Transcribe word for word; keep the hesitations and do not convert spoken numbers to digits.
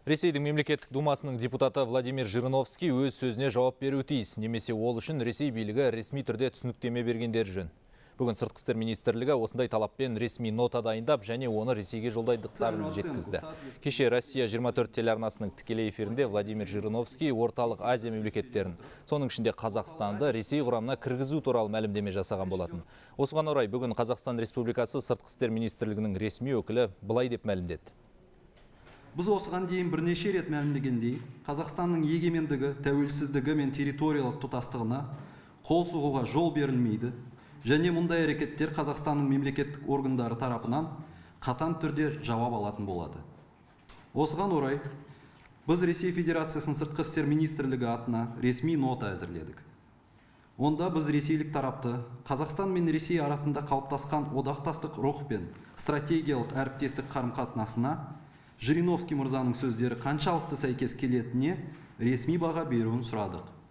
Ресейдің мемлекеттік думасының депутаты Владимир Жириновский өз сөзіне жауап беруі тиіс, немесе ол үшін Ресей билігі ресми түрде түсініктеме бергендері жөн. Бүгін Сыртқы істер министрлігі осындай талаппен ресми нота дайындап, және оны Ресейге жолдайдықтарын жеткізді. Кеше Россия жиырма төрт телеарнасының тікелей эфирінде Владимир Жириновский орталық Азия мемлекеттерін, соның ішінде Қазақстанды Ресей құрамына кіргізу туралы мәлімдеме жасаған болатын. Осыған орай бүгін Қазақстан Республикасы Сыртқы істер министрлігінің ресми өкілі былай деп мәлімдеді. Біз осыған дейін бірнеше рет мәлімдегендей, Қазақстанның егемендігі, тәуелсіздігі мен территориялық тұтастығына қол соғуға жол берілмейді, және мұндай әрекеттер Қазақстанның мемлекеттік органдары тарапынан қатаң түрде жауап алатын болады. Осыған орай, біз Ресей Федерациясының Сыртқы істер министрлігі атына ресми нота әзірледік. Онда біз ресейлік тарапты Қазақстан мен Ресей арасында қалыптасқан одақтастық рух пен стратегиялық әріптестік қарым-қатынасына Жириновский мырзаның сөздері қаншалықты сәйкес келетініне ресми баға беруін сұрадық.